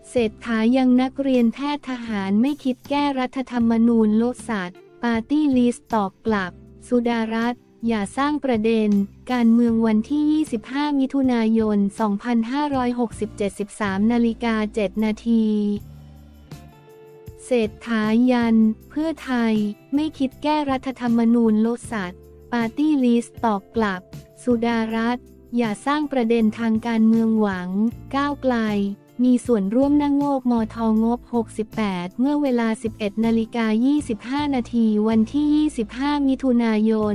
เศรษฐายังนักเรียนแพทย์ทหารไม่คิดแก้รัฐธรรมนูญโลสัตปาร์ตี้ลิสต์ตอบกลับสุดารัตน์อย่าสร้างประเด็นการเมืองวันที่ 25 มิถุนายน 2567 13:07 นาทีเศรษฐายันเพื่อไทยไม่คิดแก้รัฐธรรมนูญโลสัตปาร์ตี้ลิสต์ตอบกลับสุดารัตน์อย่าสร้างประเด็นทางการเมืองหวังก้าวไกลมีส่วนร่วมนั่งโงกมทงบ68เมื่อเวลา 11:25 นาทีวันที่ 25 มิถุนายน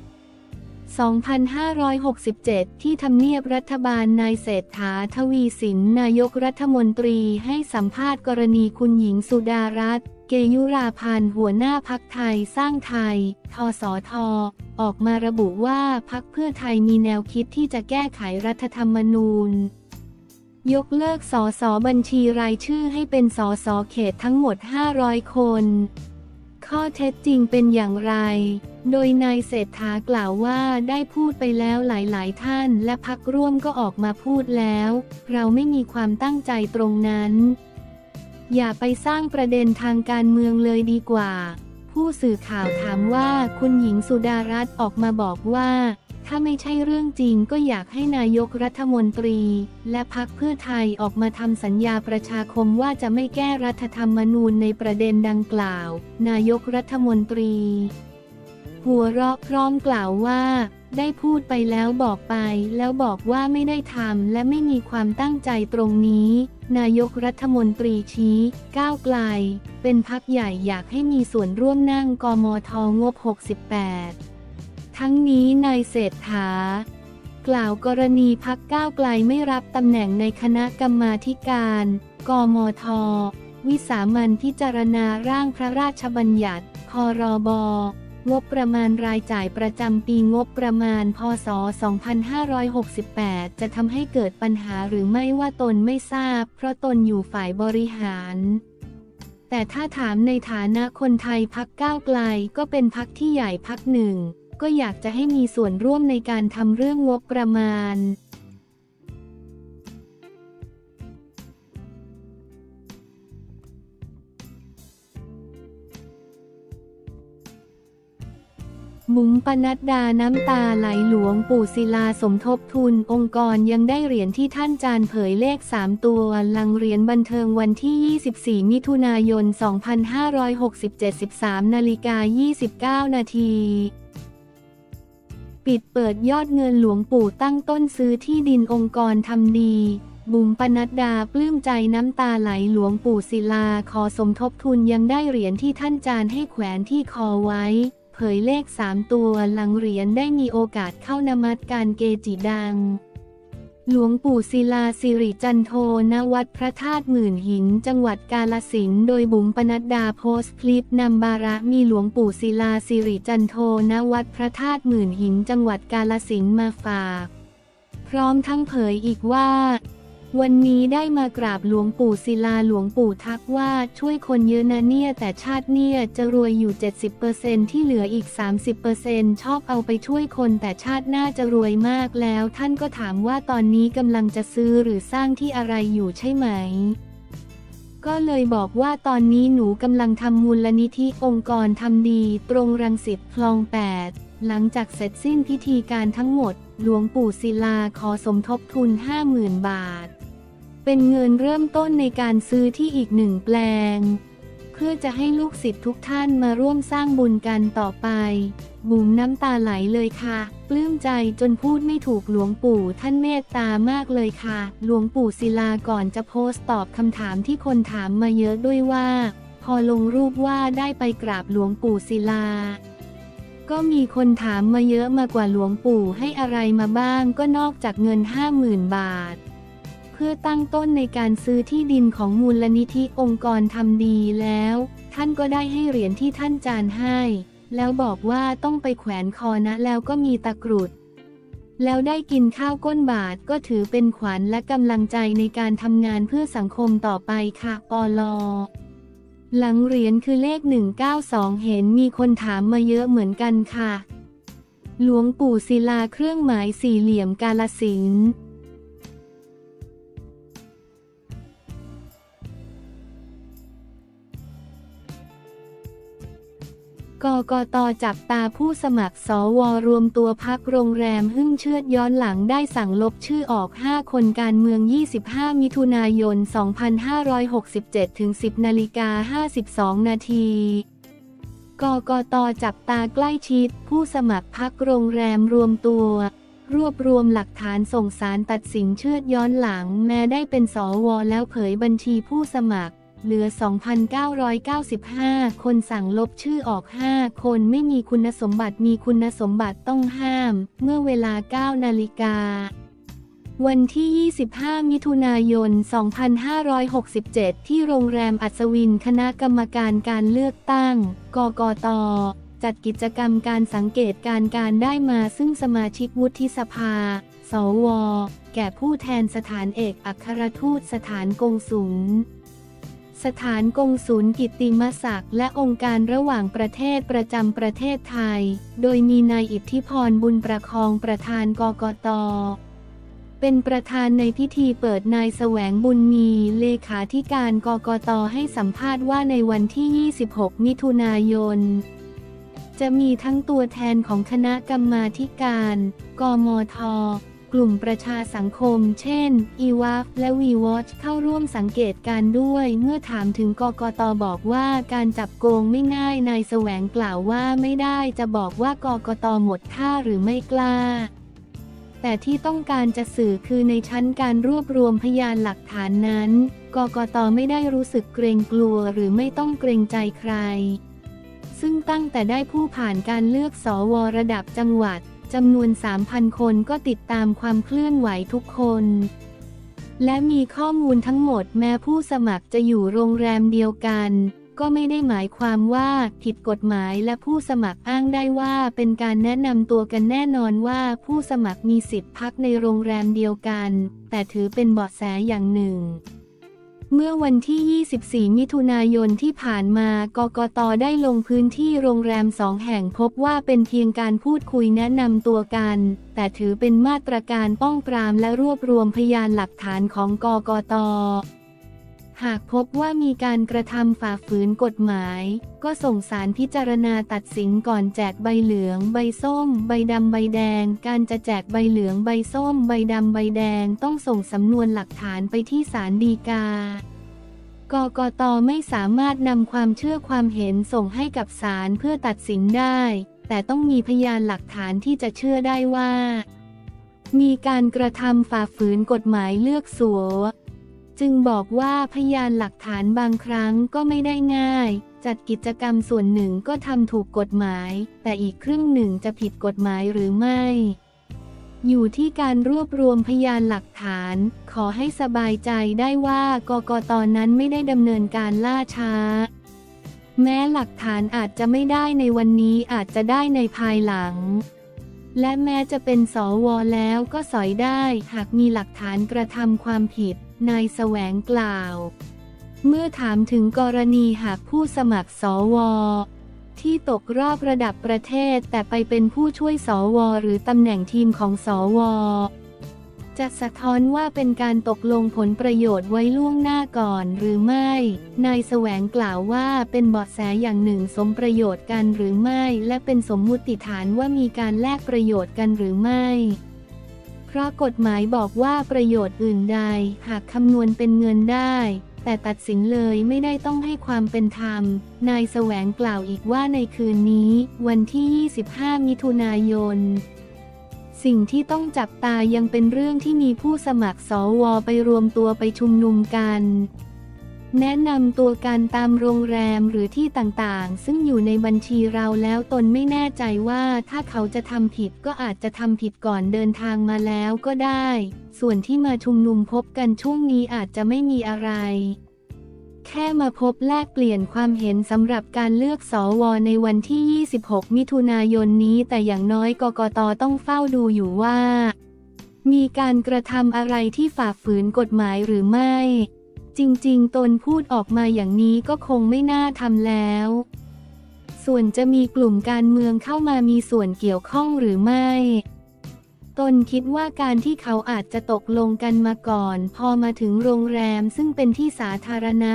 2567 ที่ทำเนียบรัฐบาลนายเศรษฐา ทวีสินนายกรัฐมนตรีให้สัมภาษณ์กรณีคุณหญิงสุดารัตน์ เกยุราพันธ์หัวหน้าพรรคไทยสร้างไทย ทสท.ออกมาระบุว่าพรรคเพื่อไทยมีแนวคิดที่จะแก้ไขรัฐธรรมนูญยกเลิกสสบัญชีรายชื่อให้เป็นสสเขตทั้งหมด500 คนข้อเท็จจริงเป็นอย่างไรโดยนายเศรษฐากล่าวว่าได้พูดไปแล้วหลายๆท่านและพรรคร่วมก็ออกมาพูดแล้วเราไม่มีความตั้งใจตรงนั้นอย่าไปสร้างประเด็นทางการเมืองเลยดีกว่าผู้สื่อข่าวถามว่าคุณหญิงสุดารัตน์ออกมาบอกว่าถ้าไม่ใช่เรื่องจริงก็อยากให้นายกรัฐมนตรีและพรรคเพื่อไทยออกมาทำสัญญาประชาคมว่าจะไม่แก้รัฐธรรมนูญในประเด็นดังกล่าวนายกรัฐมนตรีหัวเราะพร้อมกล่าวว่าได้พูดไปแล้วบอกไปแล้วบอกว่าไม่ได้ทำและไม่มีความตั้งใจตรงนี้นายกรัฐมนตรีชี้ก้าวไกลเป็นพรรคใหญ่อยากให้มีส่วนร่วมนั่งกมทงบ68ทั้งนี้นายเศรษฐากล่าวกรณีพรรคก้าวไกลไม่รับตำแหน่งในคณะกรรมาธิการกมทวิสามัญพิจารณาร่างพระราชบัญญัติพรบงบประมาณรายจ่ายประจำปีงบประมาณพศ 2568 จะทำให้เกิดปัญหาหรือไม่ว่าตนไม่ทราบเพราะตนอยู่ฝ่ายบริหารแต่ถ้าถามในฐานะคนไทยพรรคก้าวไกลก็เป็นพรรคที่ใหญ่พรรคหนึ่งก็อยากจะให้มีส่วนร่วมในการทำเรื่องงบประมาณมุ้งปนัดดาน้ำตาไหลหลวงปู่ศิลาสมทบทุนองค์กรยังได้เหรียญที่ท่านจารย์เผยเลข3ตัวลังเหรียญบันเทิงวันที่ 24 มิถุนายน 2567 13:29 นาทีปิดเปิดยอดเงินหลวงปู่ตั้งต้นซื้อที่ดินองค์กรทำดีบุ๋มปนัดดาปลื้มใจน้ำตาไหลหลวงปู่ศิลาขอสมทบทุนยังได้เหรียญที่ท่านจารย์ให้แขวนที่คอไว้เผยเลข3ตัวหลังเหรียญได้มีโอกาสเข้านมัสการเกจิดังหลวงปู่ศิลาสิริจันโทณวัดพระธาตุหมื่นหินจังหวัดกาฬสินธุ์โดยบุ๋มปนัดดาโพสต์คลิปนำบาระมีหลวงปู่ศิลาสิริจันโทณวัดพระธาตุหมื่นหินจังหวัดกาฬสินธุ์มาฝากพร้อมทั้งเผยอีกว่าวันนี้ได้มากราบหลวงปู่ศิลาหลวงปู่ทักว่าช่วยคนเยอะนะเนี่ยแต่ชาติเนี่ยจะรวยอยู่ 70% ที่เหลืออีก 30% ชอบเอาไปช่วยคนแต่ชาติหน้าจะรวยมากแล้วท่านก็ถามว่าตอนนี้กำลังจะซื้อหรือสร้างที่อะไรอยู่ใช่ไหมก็เลยบอกว่าตอนนี้หนูกำลังทำมูลนิธิองค์กรทำดีตรงรังสิตคลอง 8หลังจากเสร็จสิ้นพิธีการทั้งหมดหลวงปู่ศิลาขอสมทบทุน 50,000 บาทเป็นเงินเริ่มต้นในการซื้อที่อีก1 แปลงเพื่อจะให้ลูกศิษย์ทุกท่านมาร่วมสร้างบุญกันต่อไปบุ๋มน้ำตาไหลเลยค่ะปลื้มใจจนพูดไม่ถูกหลวงปู่ท่านเมตตามากเลยค่ะหลวงปู่ศิลาก่อนจะโพสต์ตอบคำถามที่คนถามมาเยอะด้วยว่าพอลงรูปว่าได้ไปกราบหลวงปู่ศิลาก็มีคนถามมาเยอะมากว่าหลวงปู่ให้อะไรมาบ้างก็นอกจากเงิน 50,000 บาทเพื่อตั้งต้นในการซื้อที่ดินของมูลนิธิองค์กรทำดีแล้วท่านก็ได้ให้เหรียญที่ท่านจารย์ให้แล้วบอกว่าต้องไปแขวนคอนะแล้วก็มีตะกรุดแล้วได้กินข้าวก้นบาทก็ถือเป็นขวัญและกำลังใจในการทำงานเพื่อสังคมต่อไปค่ะปล.หลังเหรียญคือเลข192เห็นมีคนถามมาเยอะเหมือนกันค่ะหลวงปู่ศิลาเครื่องหมายสี่เหลี่ยมกาฬสินธุ์กกต.จับตาผู้สมัครสว.รวมตัวพักโรงแรมหึ่งเชือดย้อนหลังได้สั่งลบชื่อออก5คนการเมือง25มิถุนายน2567ถึง10:52 นาทีกกต.จับตาใกล้ชิดผู้สมัครพักโรงแรมรวมตัวรวบรวมหลักฐานส่งศาลตัดสินเชือดย้อนหลังแม้ได้เป็นสว.แล้วเผยบัญชีผู้สมัครเหลือ 2,995 คนสั่งลบชื่อออก5คนไม่มีคุณสมบัติมีคุณสมบัติต้องห้ามเมื่อเวลา 9 นาฬิกาวันที่ 25 มิถุนายน 2567 ที่โรงแรมอัศวินคณะกรรมการการเลือกตั้งกกต.จัดกิจกรรมการสังเกตการได้มาซึ่งสมาชิกวุฒิสภาสว.แก่ผู้แทนสถานเอกอัครทูตสถานกงสุลสถานกงสุลกิตติมศักดิ์และองค์การระหว่างประเทศประจำประเทศไทยโดยมีนายอิทธิพรบุญประคองประธานกกต.เป็นประธานในพิธีเปิดนายแสวงบุญมีเลขาธิการกกต.ให้สัมภาษณ์ว่าในวันที่ 26 มิถุนายนจะมีทั้งตัวแทนของคณะกรรมาธิการกมท.กลุ่มประชาสังคมเช่นอีวาฟและวีวอชเข้าร่วมสังเกตการด้วยเมื่อถามถึงกกต.บอกว่าการจับโกงไม่ง่ายนายแสวงกล่าวว่าไม่ได้จะบอกว่ากกต.หมดท่าหรือไม่กล้าแต่ที่ต้องการจะสื่อคือในชั้นการรวบรวมพยานหลักฐานนั้นกกต.ไม่ได้รู้สึกเกรงกลัวหรือไม่ต้องเกรงใจใครซึ่งตั้งแต่ได้ผู้ผ่านการเลือกสว.ระดับจังหวัดจำนวน 3,000 คนก็ติดตามความเคลื่อนไหวทุกคนและมีข้อมูลทั้งหมดแม้ผู้สมัครจะอยู่โรงแรมเดียวกันก็ไม่ได้หมายความว่าผิดกฎหมายและผู้สมัครอ้างได้ว่าเป็นการแนะนำตัวกันแน่นอนว่าผู้สมัครมีสิทธิ์พักในโรงแรมเดียวกันแต่ถือเป็นเบาะแสอย่างหนึ่งเมื่อวันที่ 24 มิถุนายนที่ผ่านมากกต.ได้ลงพื้นที่โรงแรม2 แห่งพบว่าเป็นเพียงการพูดคุยแนะนำตัวกันแต่ถือเป็นมาตรการป้องปรามและรวบรวมพยานหลักฐานของกกต.หากพบว่ามีการกระทำฝ่าฝืนกฎหมายก็ส่งศาลพิจารณาตัดสินก่อนแจกใบเหลืองใบส้มใบดำใบแดงการจะแจกใบเหลืองใบส้มใบดำใบแดงต้องส่งสำนวนหลักฐานไปที่ศาลฎีกากกต.ไม่สามารถนำความเชื่อความเห็นส่งให้กับศาลเพื่อตัดสินได้แต่ต้องมีพยานหลักฐานที่จะเชื่อได้ว่ามีการกระทำฝ่าฝืนกฎหมายเลือกสัวจึงบอกว่าพยานหลักฐานบางครั้งก็ไม่ได้ง่ายจัดกิจกรรมส่วนหนึ่งก็ทำถูกกฎหมายแต่อีกครึ่งหนึ่งจะผิดกฎหมายหรือไม่อยู่ที่การรวบรวมพยานหลักฐานขอให้สบายใจได้ว่ากกต.นั้นไม่ได้ดำเนินการล่าช้าแม้หลักฐานอาจจะไม่ได้ในวันนี้อาจจะได้ในภายหลังและแม้จะเป็นสว.แล้วก็สอยได้หากมีหลักฐานกระทำความผิดนายแสวงกล่าวเมื่อถามถึงกรณีหากผู้สมัครสว.ที่ตกรอบระดับประเทศแต่ไปเป็นผู้ช่วยสว.หรือตำแหน่งทีมของสว.จะสะท้อนว่าเป็นการตกลงผลประโยชน์ไว้ล่วงหน้าก่อนหรือไม่นายแสวงกล่าวว่าเป็นเบาะแสอย่างหนึ่งสมประโยชน์กันหรือไม่และเป็นสมมุติฐานว่ามีการแลกประโยชน์กันหรือไม่เพราะกฎหมายบอกว่าประโยชน์อื่นใดหากคำนวณเป็นเงินได้แต่ตัดสินเลยไม่ได้ต้องให้ความเป็นธรรมนายแสวงกล่าวอีกว่าในคืนนี้วันที่ 25 มิถุนายนสิ่งที่ต้องจับตายังเป็นเรื่องที่มีผู้สมัครสว.ไปรวมตัวไปชุมนุมกันแนะนำตัวกันตามโรงแรมหรือที่ต่างๆซึ่งอยู่ในบัญชีเราแล้วตนไม่แน่ใจว่าถ้าเขาจะทำผิดก็อาจจะทำผิดก่อนเดินทางมาแล้วก็ได้ส่วนที่มาชุมนุมพบกันช่วงนี้อาจจะไม่มีอะไรแค่มาพบแลกเปลี่ยนความเห็นสำหรับการเลือกสว.ในวันที่ 26 มิถุนายนนี้แต่อย่างน้อยกกต.ต้องเฝ้าดูอยู่ว่ามีการกระทำอะไรที่ฝ่าฝืนกฎหมายหรือไม่จริงๆตนพูดออกมาอย่างนี้ก็คงไม่น่าทำแล้วส่วนจะมีกลุ่มการเมืองเข้ามามีส่วนเกี่ยวข้องหรือไม่ตนคิดว่าการที่เขาอาจจะตกลงกันมาก่อนพอมาถึงโรงแรมซึ่งเป็นที่สาธารณะ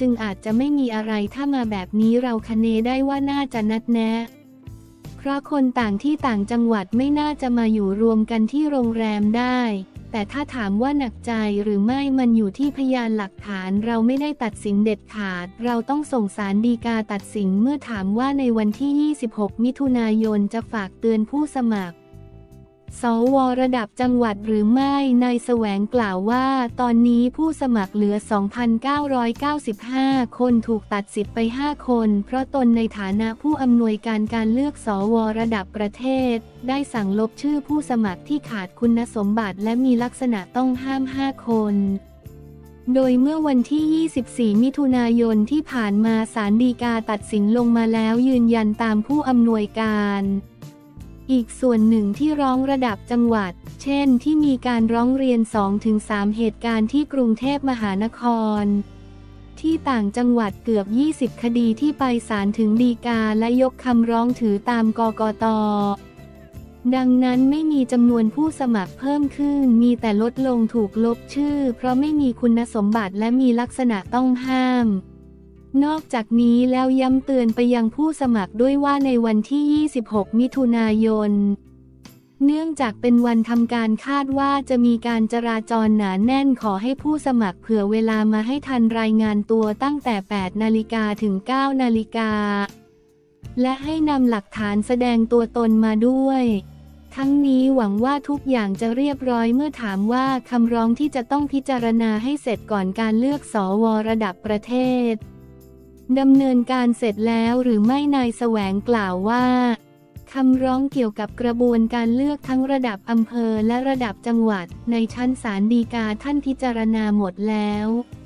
จึงอาจจะไม่มีอะไรถ้ามาแบบนี้เราคะเนได้ว่าน่าจะนัดแนะเพราะคนต่างที่ต่างจังหวัดไม่น่าจะมาอยู่รวมกันที่โรงแรมได้แต่ถ้าถามว่าหนักใจหรือไม่มันอยู่ที่พยานหลักฐานเราไม่ได้ตัดสินเด็ดขาดเราต้องส่งศาลฎีกาตัดสินเมื่อถามว่าในวันที่ 26 มิถุนายนจะฝากเตือนผู้สมัครสว.ระดับจังหวัดหรือไม่นายแสวงกล่าวว่าตอนนี้ผู้สมัครเหลือ 2,995 คนถูกตัดสิทธิ์ไป 5 คนเพราะตนในฐานะผู้อำนวยการเลือกสว.ระดับประเทศได้สั่งลบชื่อผู้สมัครที่ขาดคุณสมบัติและมีลักษณะต้องห้าม 5 คนโดยเมื่อวันที่ 24 มิถุนายนที่ผ่านมาศาลฎีกาตัดสินลงมาแล้วยืนยันตามผู้อำนวยการอีกส่วนหนึ่งที่ร้องระดับจังหวัดเช่นที่มีการร้องเรียน 2-3 เหตุการณ์ที่กรุงเทพมหานครที่ต่างจังหวัดเกือบ 20 คดีที่ไปศาลถึงฎีกาและยกคำร้องถือตามกกต.ดังนั้นไม่มีจำนวนผู้สมัครเพิ่มขึ้นมีแต่ลดลงถูกลบชื่อเพราะไม่มีคุณสมบัติและมีลักษณะต้องห้ามนอกจากนี้แล้วย้ำเตือนไปยังผู้สมัครด้วยว่าในวันที่ 26 มิถุนายนเนื่องจากเป็นวันทำการคาดว่าจะมีการจราจรหนาแน่นขอให้ผู้สมัครเผื่อเวลามาให้ทันรายงานตัวตั้งแต่ 8 นาฬิกาถึง 9 นาฬิกาและให้นำหลักฐานแสดงตัวตนมาด้วยทั้งนี้หวังว่าทุกอย่างจะเรียบร้อยเมื่อถามว่าคำร้องที่จะต้องพิจารณาให้เสร็จก่อนการเลือกสว.ระดับประเทศดำเนินการเสร็จแล้วหรือไม่นายแสวงกล่าวว่าคำร้องเกี่ยวกับกระบวนการเลือกทั้งระดับอำเภอและระดับจังหวัดในชั้นศาลฎีกาท่านพิจารณาหมดแล้ว